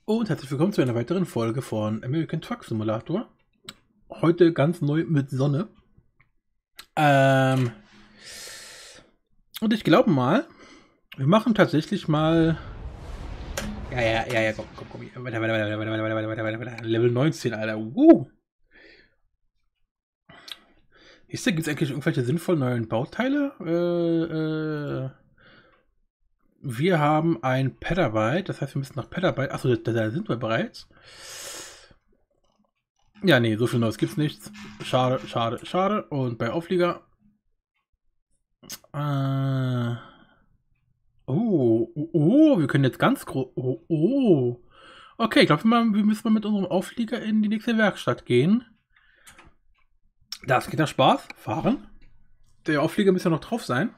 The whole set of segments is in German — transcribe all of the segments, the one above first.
Und herzlich willkommen zu einer weiteren Folge von American Truck Simulator. Heute ganz neu mit Sonne. Und ich glaube mal, wir machen tatsächlich mal. Ja, komm. Weiter. Level 19, Alter. Ist da, gibt es eigentlich irgendwelche sinnvollen neuen Bauteile? Wir haben ein Petabyte, das heißt, wir müssen nach Petabyte. Achso, da sind wir bereits. Ja, nee, so viel Neues gibt's nichts. Schade. Und bei Auflieger. Wir können jetzt ganz groß. Okay, ich glaube, wir müssen mal mit unserem Auflieger in die nächste Werkstatt gehen. Das geht ja Spaß. Fahren. Der Auflieger muss ja noch drauf sein.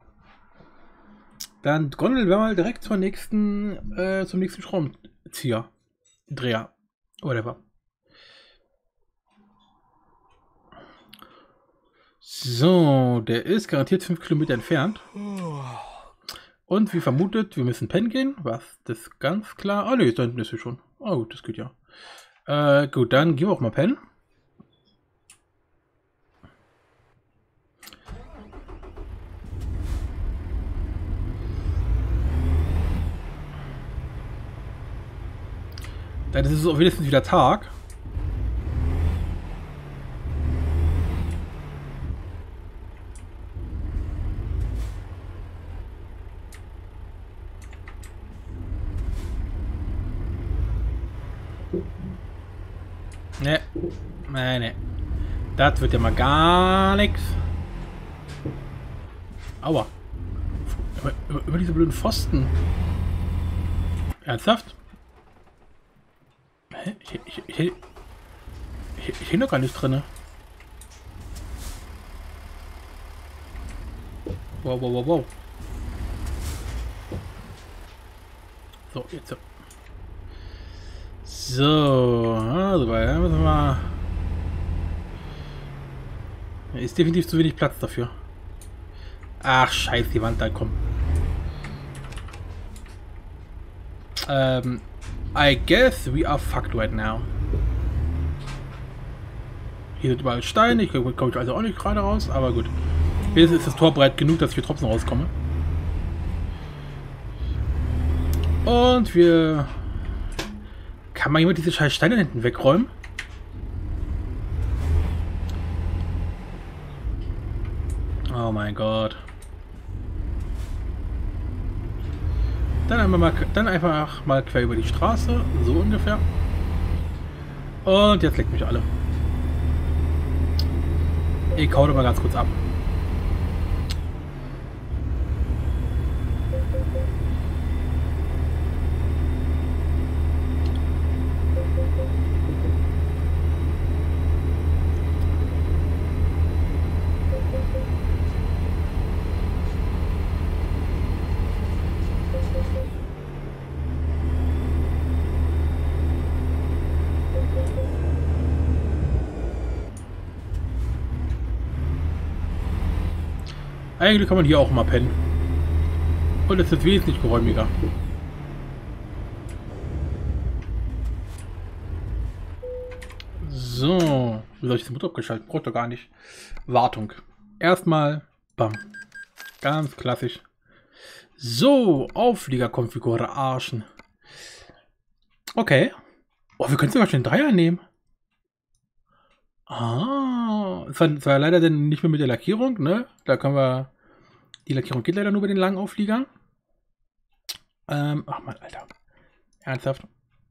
Dann gondeln wir mal direkt zum nächsten Schraubenzieher. Dreher. Whatever. So, der ist garantiert 5 Kilometer entfernt. Und wie vermutet, wir müssen pennen gehen. Was? Das ist ganz klar. Ah, ne, da hinten ist sie schon. Ah, gut, das geht ja. Gut, dann gehen wir auch mal pennen. Dann ist es auch wenigstens wieder Tag. Ne. Das wird ja mal gar nichts. Aua. Über diese blöden Pfosten. Ernsthaft? Hä? Ich hänge doch gar nicht drin. Wow. So, jetzt. So, also da müssen wir mal. Ist definitiv zu wenig Platz dafür. Ach, scheiße, die Wand da kommt. I guess we are fucked right now. Hier sind überall Steine, ich komme also auch nicht gerade raus, aber gut. Jetzt ist das Tor breit genug, dass ich hier trotzdem rauskomme. Und wir... Kann mal jemand diese scheiß Steine hinten wegräumen? Oh mein Gott. Dann einfach mal quer über die Straße, so ungefähr. Und jetzt leckt mich alle. Ich hau doch mal ganz kurz ab. Eigentlich kann man hier auch mal pennen. Und es ist wesentlich geräumiger. So. Wie soll ich das Motor abgeschaltet? Braucht doch gar nicht. Wartung. Erstmal. Bam. Ganz klassisch. So. Aufliegerkonfiguration. Okay. Oh, wir können sogar schon den Dreier nehmen. Ah, zwar leider dann nicht mehr mit der Lackierung, ne? Da können wir. Die Lackierung geht leider nur bei den langen Aufliegern. Ach man, Alter. Ernsthaft?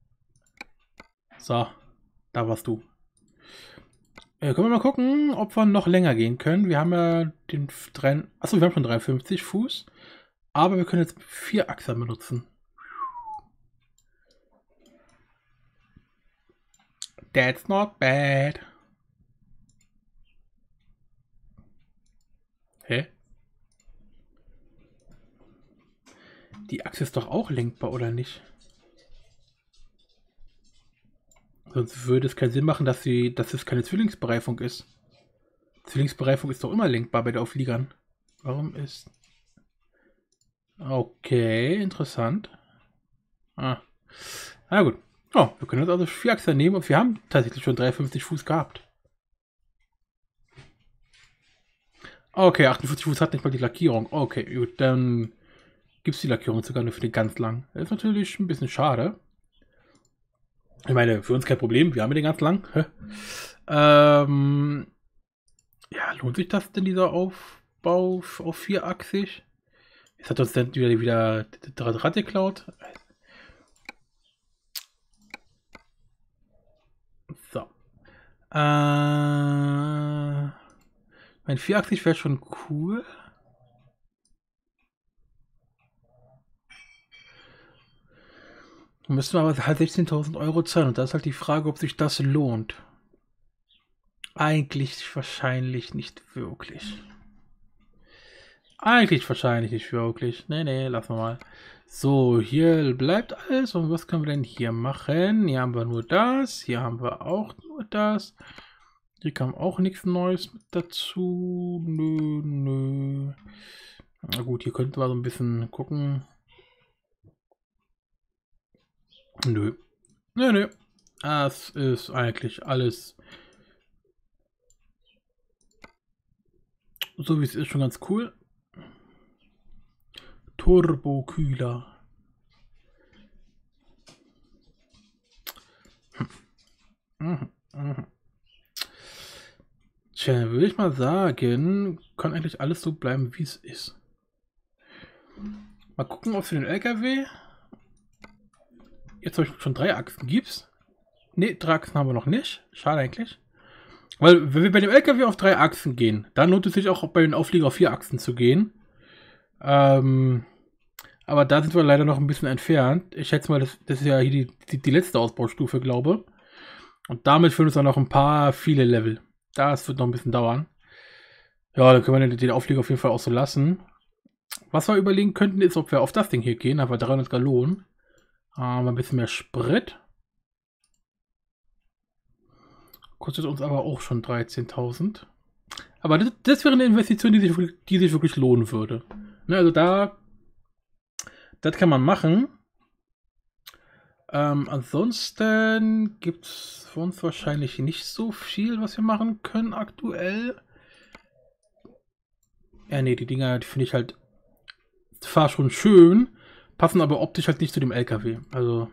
So, da warst du. Können wir mal gucken, ob wir noch länger gehen können. Wir haben ja den 3. Achso, wir haben schon 53 Fuß. Aber wir können jetzt 4 Achser benutzen. That's not bad. Hä? Die Achse ist doch auch lenkbar, oder nicht? Sonst würde es keinen Sinn machen, dass es keine Zwillingsbereifung ist. Zwillingsbereifung ist doch immer lenkbar bei der Aufliegern. Warum ist... Okay, interessant. Ah. Na gut. Oh, wir können jetzt also 4 Achser nehmen und wir haben tatsächlich schon 53 Fuß gehabt. Okay, 48 Fuß hat nicht mal die Lackierung. Okay, gut, dann gibt es die Lackierung sogar nur für den ganz lang. Das ist natürlich ein bisschen schade. Ich meine, für uns kein Problem, wir haben den ganz lang. Ja, lohnt sich das denn, dieser Aufbau auf 4-achsig? Jetzt hat uns dann wieder Draht geklaut. So. Mein 4-achsig wäre schon cool. Müssen wir aber halt 16.000 € zahlen. Und da ist halt die Frage, ob sich das lohnt. Eigentlich wahrscheinlich nicht wirklich. Eigentlich wahrscheinlich nicht wirklich. Nee, lassen wir mal. So, hier bleibt alles. Und was können wir denn hier machen? Hier haben wir nur das. Hier haben wir auch nur das. Hier kam auch nichts Neues mit dazu. Nö. Na gut, hier könnten wir so ein bisschen gucken. Nö. Das ist eigentlich alles so, wie es ist, schon ganz cool. Turbokühler. Tja, würde ich mal sagen, kann eigentlich alles so bleiben, wie es ist. Mal gucken, ob es für den LKW jetzt schon 3 Achsen gibt. Ne, 3 Achsen haben wir noch nicht. Schade eigentlich. Weil, wenn wir bei dem LKW auf 3 Achsen gehen, dann lohnt es sich auch bei den Auflieger auf 4 Achsen zu gehen. Aber da sind wir leider noch ein bisschen entfernt. Ich schätze mal, das ist ja hier die letzte Ausbaustufe, glaube ich. Und damit fehlen uns dann noch viele Level. Das wird noch ein bisschen dauern. Ja, dann können wir den Auflieger auf jeden Fall auch so lassen. Was wir überlegen könnten, ist, ob wir auf das Ding hier gehen. Da haben wir 300 Gallonen. Ein bisschen mehr Sprit. Kostet uns aber auch schon 13.000. Aber das wäre eine Investition, die sich wirklich lohnen würde. Ne, also das kann man machen. Ansonsten gibt es für uns wahrscheinlich nicht so viel, was wir machen können aktuell. Ja, nee, die Dinger, die finde ich halt zwar schon schön, passen aber optisch halt nicht zu dem LKW. Also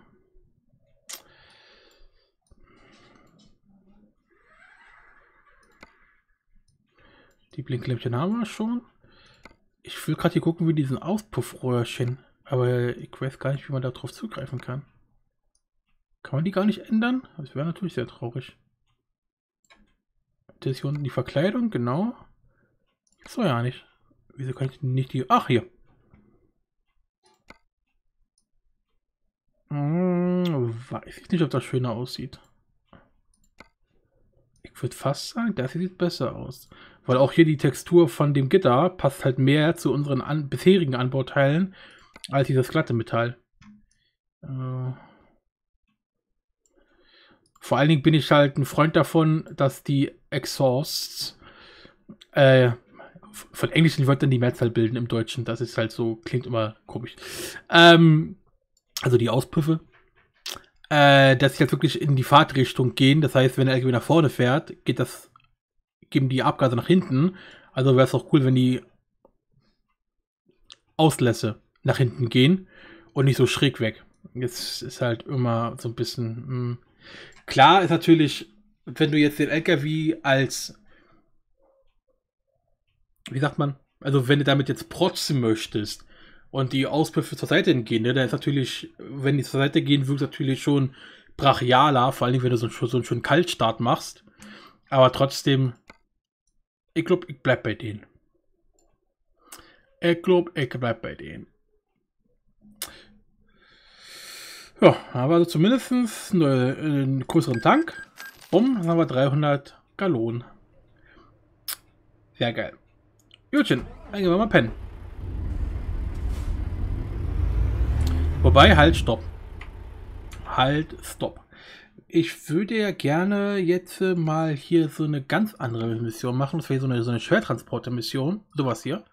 die Blinklämpchen haben wir schon. Ich will gerade hier gucken, wie diesen Auspuffröhrchen. Aber ich weiß gar nicht, wie man da drauf zugreifen kann. Kann man die gar nicht ändern? Das wäre natürlich sehr traurig. Das ist hier unten die Verkleidung, genau. So ja nicht. Wieso kann ich nicht die... Ach, hier. Weiß ich nicht, ob das schöner aussieht. Ich würde fast sagen, das hier sieht besser aus. Weil auch hier die Textur von dem Gitter passt halt mehr zu unseren bisherigen Anbauteilen als dieses glatte Metall. Vor allen Dingen bin ich halt ein Freund davon, dass die Exhausts von englischen Wörtern die Mehrzahl bilden im Deutschen. Das ist halt so, klingt immer komisch. Also die Auspuffe. Dass sie halt wirklich in die Fahrtrichtung gehen. Das heißt, wenn der LKW nach vorne fährt, geben die Abgase nach hinten. Also wäre es auch cool, wenn die Auslässe nach hinten gehen und nicht so schräg weg. Jetzt ist halt immer so ein bisschen... Klar ist natürlich, wenn du jetzt den LKW als... Wie sagt man? Also wenn du damit jetzt protzen möchtest und die Auspuffe zur Seite gehen, ne, dann ist natürlich, wenn die zur Seite gehen, wirkt es natürlich schon brachialer, vor allem wenn du so einen schönen Kaltstart machst. Aber trotzdem, ich glaube, ich bleib bei denen. Ja, aber also zumindest einen größeren Tank. Bumm, dann haben wir 300 Gallonen. Sehr geil. Jutchen, dann gehen wir mal pennen. Wobei, halt, stopp. Ich würde ja gerne jetzt mal hier so eine ganz andere Mission machen. Das wäre so eine Schwertransporter-Mission. Sowas hier.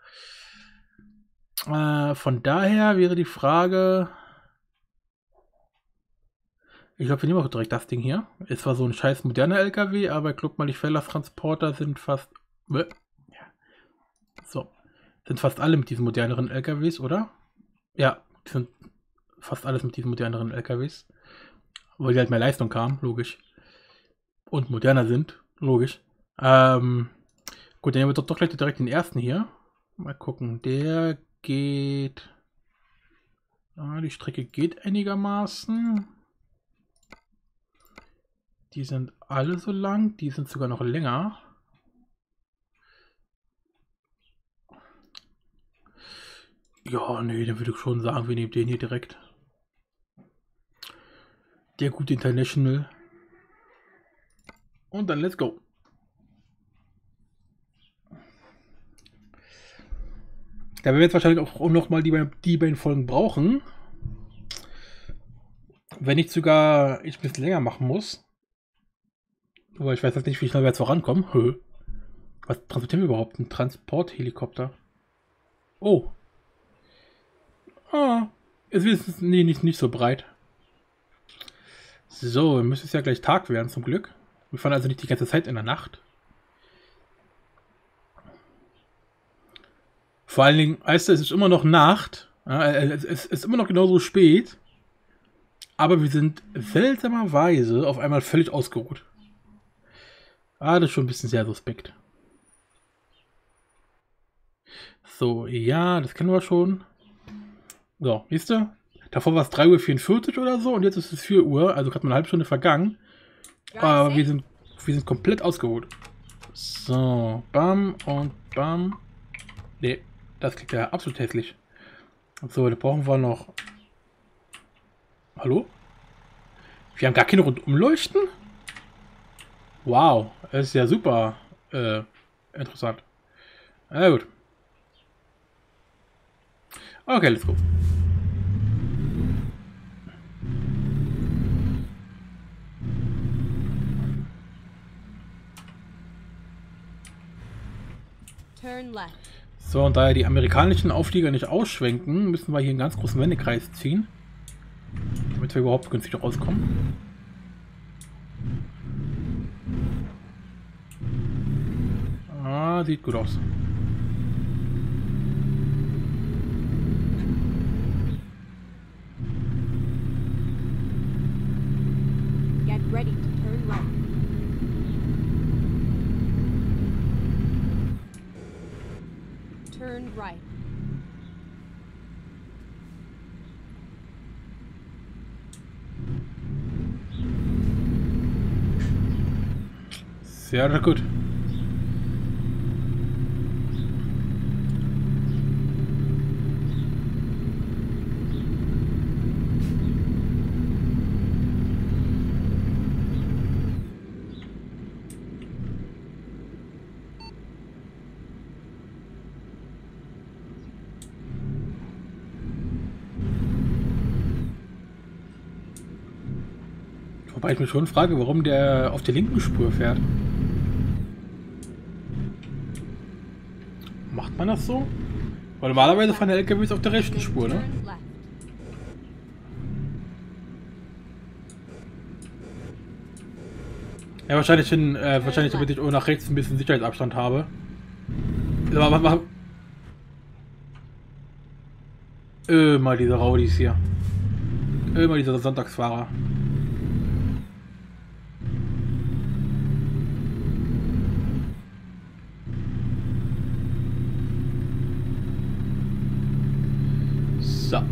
Von daher wäre die Frage... Ich glaube, wir nehmen auch direkt das Ding hier. Ist zwar so ein scheiß moderner LKW, aber guck mal, die Verlasstransporter sind fast... Ja. So. Sind fast alle mit diesen moderneren LKWs, oder? Ja, die sind fast alles mit diesen moderneren LKWs. Weil die halt mehr Leistung haben, logisch. Und moderner sind, logisch. Gut, dann nehmen wir doch gleich direkt den ersten hier. Mal gucken, der geht... Die Strecke geht einigermaßen. Die sind alle so lang, die sind sogar noch länger. Ja, nee, dann würde ich schon sagen, wir nehmen den hier direkt. Der gute International. Und dann let's go. Da werden wir jetzt wahrscheinlich auch noch mal die beiden Folgen brauchen. Wenn nicht sogar ich ein bisschen länger machen muss. Aber ich weiß jetzt nicht, wie schnell wir jetzt vorankommen. Was transportieren wir überhaupt? Ein Transporthelikopter. Oh. Ah. Es ist nicht so breit. So, dann müsste es ja gleich Tag werden, zum Glück. Wir fahren also nicht die ganze Zeit in der Nacht. Vor allen Dingen, weißt du, es ist immer noch Nacht. Ja, es ist immer noch genauso spät. Aber wir sind seltsamerweise auf einmal völlig ausgeruht. Das ist schon ein bisschen sehr suspekt. So, ja, das kennen wir schon. So, siehst du? Davor war es 3:44 Uhr oder so und jetzt ist es 4 Uhr, also gerade mal eine halbe Stunde vergangen. Aber wir sind komplett ausgeruht. So, bam und bam. Nee, das klingt ja absolut hässlich. So, da brauchen wir noch... Hallo? Wir haben gar keine Rundumleuchten? Wow, das ist ja super interessant. Na gut. Okay, let's go. So, und da ja die amerikanischen Auflieger nicht ausschwenken, müssen wir hier einen ganz großen Wendekreis ziehen, damit wir überhaupt günstig rauskommen. Sieht gut aus. Get ready to turn right. Turn right. Sehr gut. Wobei ich mich schon frage, warum der auf der linken Spur fährt. Macht man das so? Weil normalerweise fahren der LKWs auf der rechten Spur, ne? Ja, wahrscheinlich damit ich auch nach rechts ein bisschen Sicherheitsabstand habe. Aber mal diese Raudis hier. Mal dieser Sonntagsfahrer. So.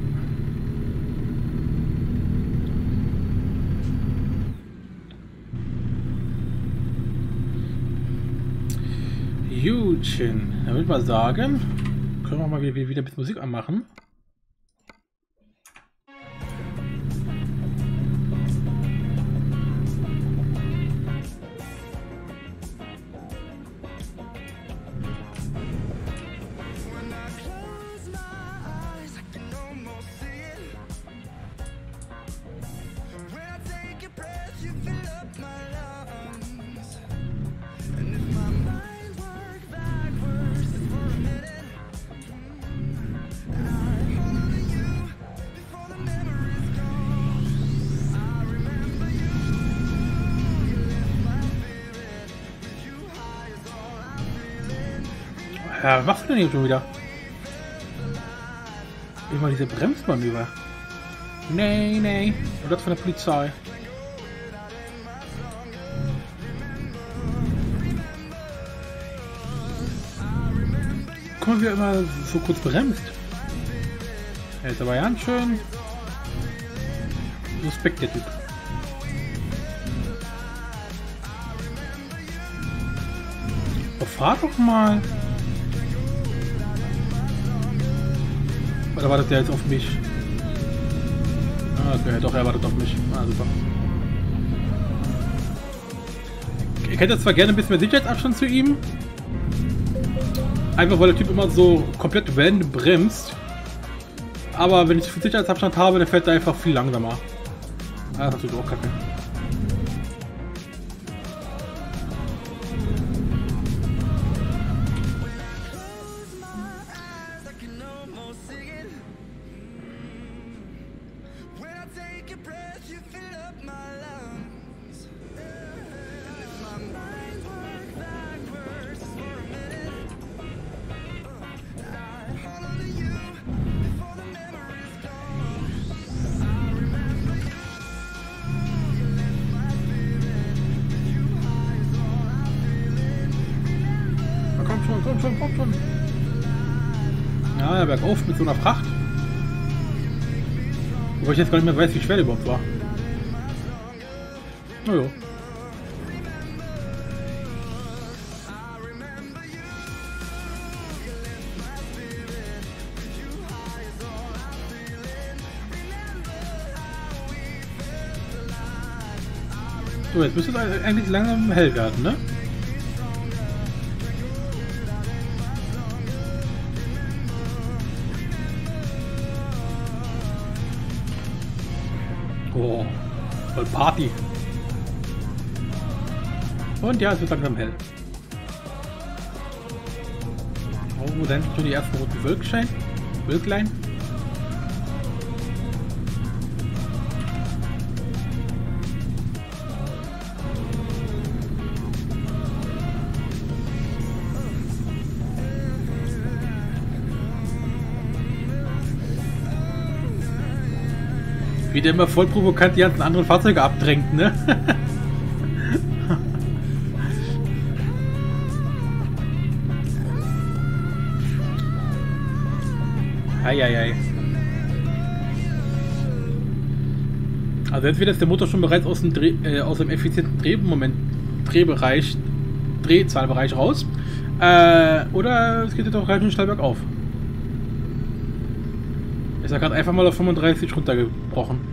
Jutchen. Dann würde ich mal sagen, können wir mal wieder ein bisschen Musik anmachen. Was machst du denn hier schon wieder? Immer diese Bremsmanöver. Nee, nee. Und das von der Polizei. Guck mal, wie er immer so kurz bremst. Er ist aber ganz schön suspekt, der Typ. Oh, fahr doch mal. Oder wartet der jetzt auf mich? Ah, okay, doch, er wartet auf mich. Ah, super. Ich hätte zwar gerne ein bisschen mehr Sicherheitsabstand zu ihm. Einfach weil der Typ immer so komplett random bremst. Aber wenn ich viel Sicherheitsabstand habe, dann fährt er einfach viel langsamer. Ah, das ist natürlich auch kacke. Komm schon. Ja, bergauf mit so einer Fracht. Wobei ich jetzt gar nicht mehr weiß, wie schwer der überhaupt war. Naja. So, jetzt müsste es eigentlich langsam hell werden, ne? Oh, voll Party. Und ja, es wird langsam hell. Oh, da hinten schon die ersten roten Wölklein. Wie der immer voll provokant die ganzen anderen Fahrzeuge abdrängt, ne? Eieiei. Also entweder ist der Motor schon bereits aus dem effizienten Drehzahlbereich raus, oder es geht jetzt auch relativ schnell bergauf. Ist ja gerade einfach mal auf 35 runtergebrochen.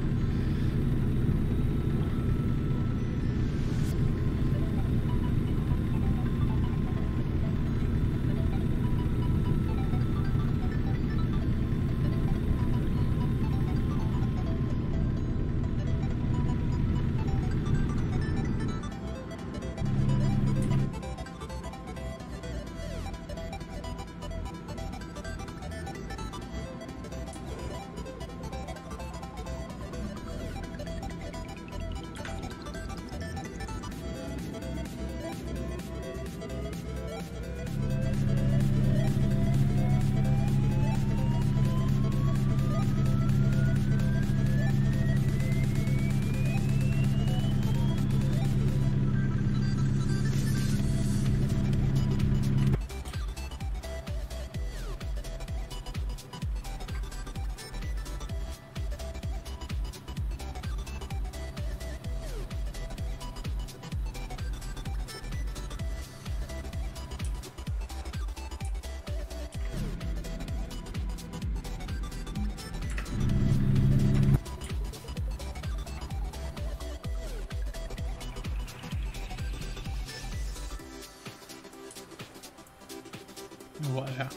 Oh, ja.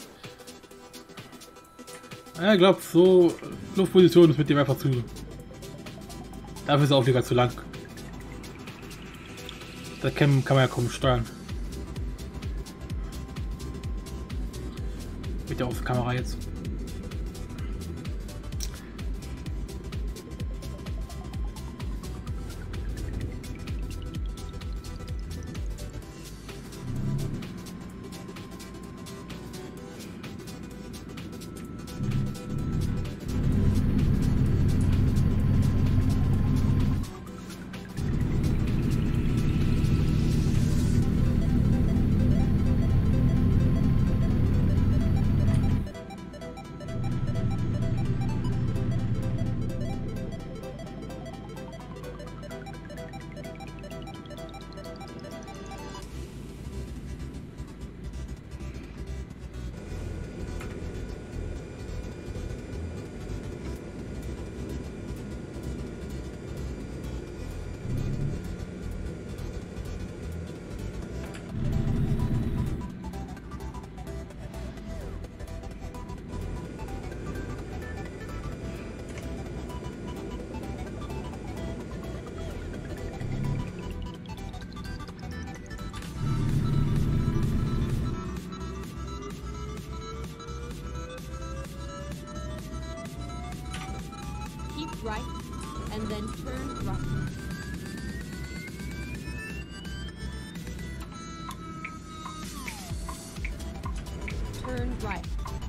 Ich glaube, so Luftposition ist mit dem einfach zu. Dafür ist der Auflieger zu lang. Da kann man ja kaum steuern. Mit der Kamera jetzt. right, and then turn right. Turn right.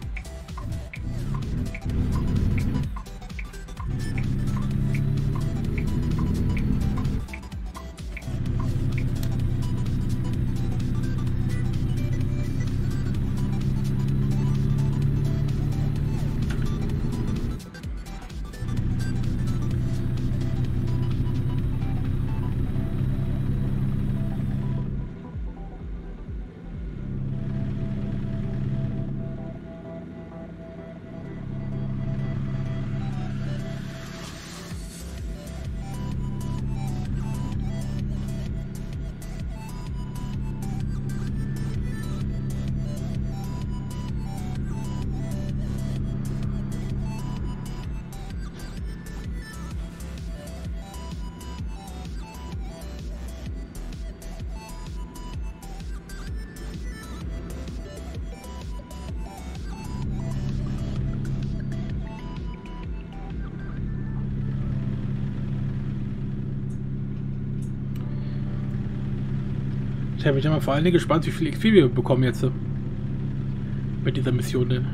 Ich habe mich ja mal vor allen Dingen gespannt, wie viel XP wir bekommen jetzt mit dieser Mission denn.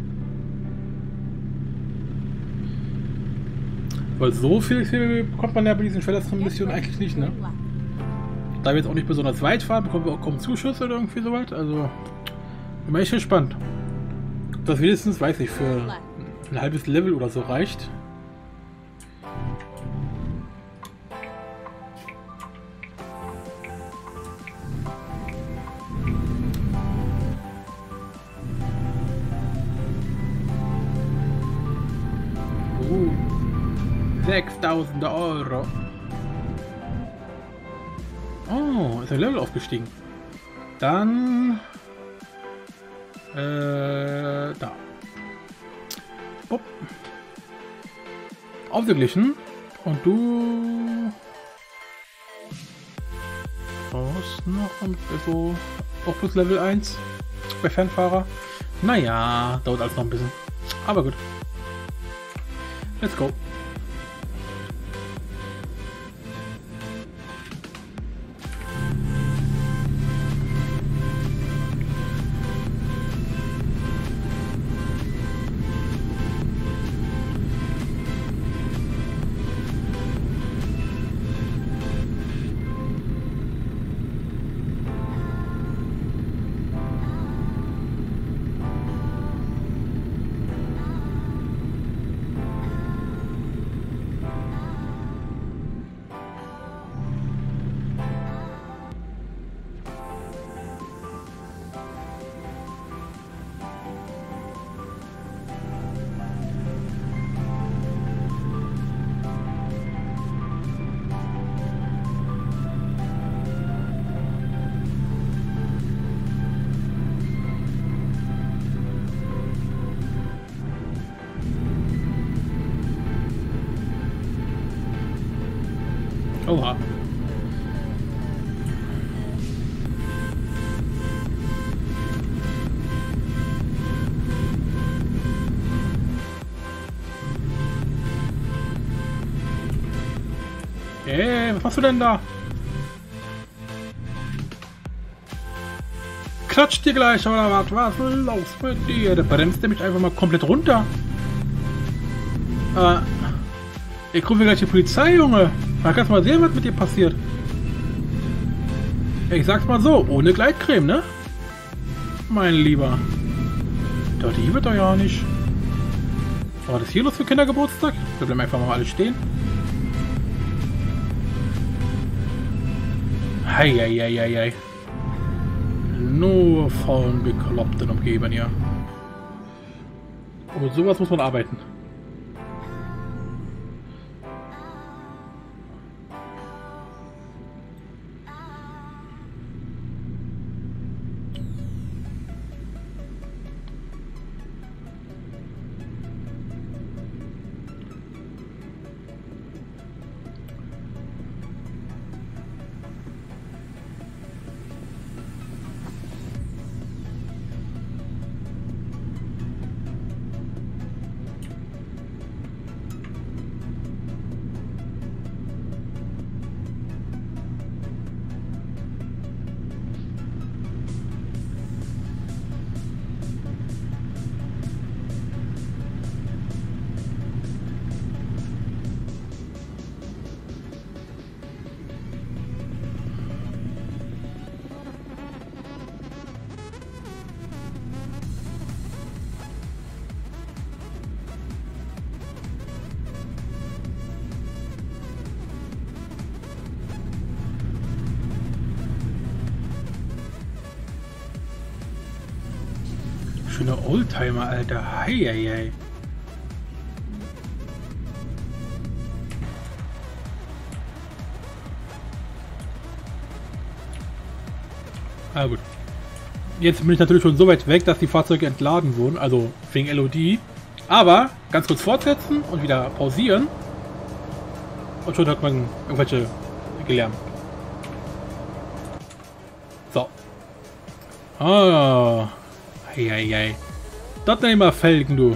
Weil so viel XP bekommt man ja bei diesen schwersten Missionen eigentlich nicht, ne? Da wir jetzt auch nicht besonders weit fahren, bekommen wir auch kaum Zuschüsse oder irgendwie so weit. Also, bin mal echt gespannt. Ob das wenigstens, weiß ich, für ein halbes Level oder so reicht. Oh, 6.000 Euro. Oh, ist ein Level aufgestiegen. Dann da. Boop. Ausgeglichen. Und du brauchst noch so auch plus Level 1 bei Fernfahrer. Naja, dauert alles noch ein bisschen. Aber gut. Let's go. Oha. Was machst du denn da? Klatscht dir gleich, oder was? Was ist los mit dir? Da bremst der mich einfach mal komplett runter. Ich rufe gleich die Polizei, Junge. Da kannst du mal sehen, was mit dir passiert. Ich sag's mal so, ohne Gleitcreme, ne? Mein Lieber. Doch, die wird doch ja nicht. Was war das hier los für Kindergeburtstag? Wir bleiben einfach mal alle stehen. Heieieiei. Nur von bekloppten Umgebern, ja. Und mit sowas muss man arbeiten. schöne Oldtimer, Alter. Heieiei. Ah gut. Jetzt bin ich natürlich schon so weit weg, dass die Fahrzeuge entladen wurden, also wegen LOD. Aber ganz kurz fortsetzen und wieder pausieren. Und schon hat man irgendwelche gelernt. So. Ah. Eieiei. Das sind immer Felgen, du.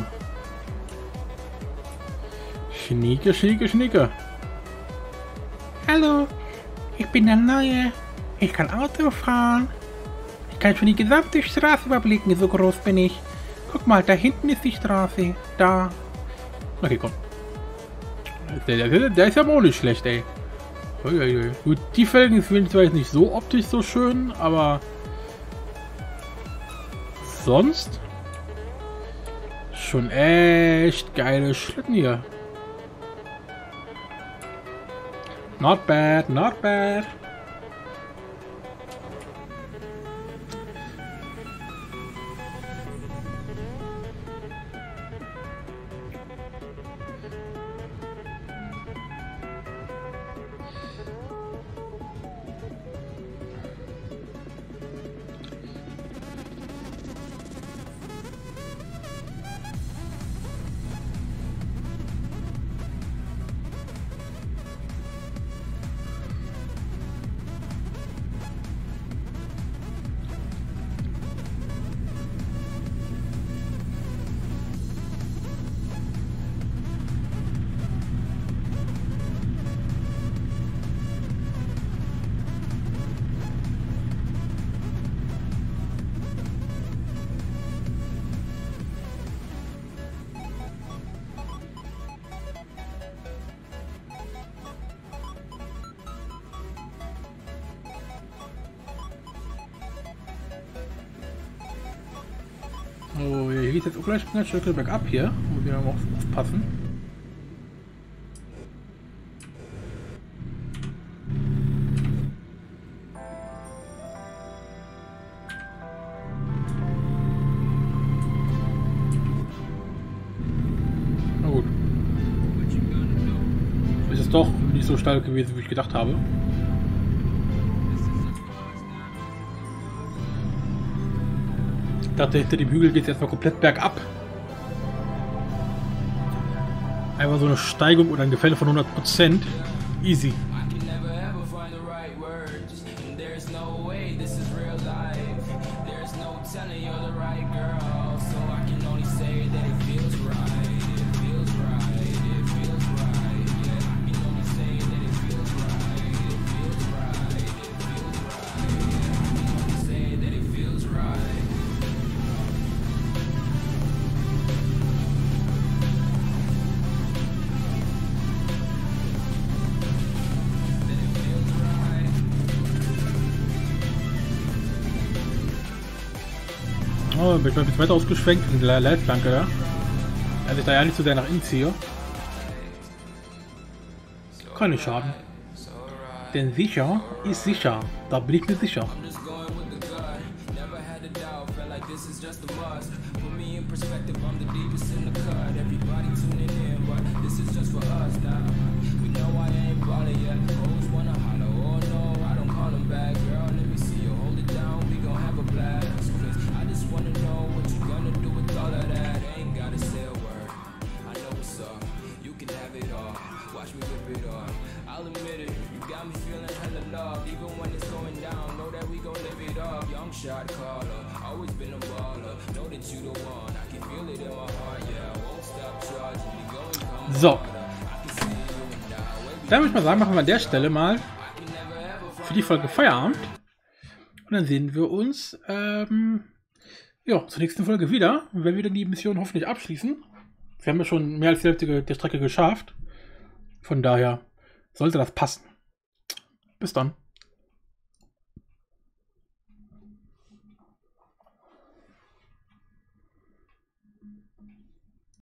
Schnieke, schnieke, schnieke. Hallo. Ich bin der Neue. Ich kann Auto fahren. Ich kann schon die gesamte Straße überblicken, so groß bin ich. Guck mal, da hinten ist die Straße. Da. Okay, komm. Der ist ja auch nicht schlecht, ey. Uiuiui. Gut, die Felgen sind zwar jetzt nicht so optisch so schön, aber sonst schon echt geile Schlitten hier. Not bad, not bad. Oh, hier geht jetzt auch gleich ein Stück bergab hier. Muss ich noch aufpassen. Na gut. Ist es doch nicht so steil gewesen, wie ich gedacht habe. Ich dachte, hinter dem Hügel geht es jetzt mal komplett bergab. Einfach so eine Steigung oder ein Gefälle von 100%. Easy. Oh, bin ich mal ein bisschen weiter ausgeschwenkt in der Leitplanke, ja? Also ich da ja nicht so sehr nach innen ziehe. Kann nicht schaden. Denn sicher ist sicher. Da bin ich mir sicher. Shot caller, always been a baller. Know that you the one. I can feel it in my heart. Yeah, I won't stop charging. We going come. So. Dann würde ich mal sagen, machen wir an der Stelle mal für die Folge Feierabend. Und dann sehen wir uns ja, zur nächsten Folge wieder. Und wenn wir dann die Mission hoffentlich abschließen. Wir haben ja schon mehr als die Hälfte der Strecke geschafft. Von daher sollte das passen. Bis dann.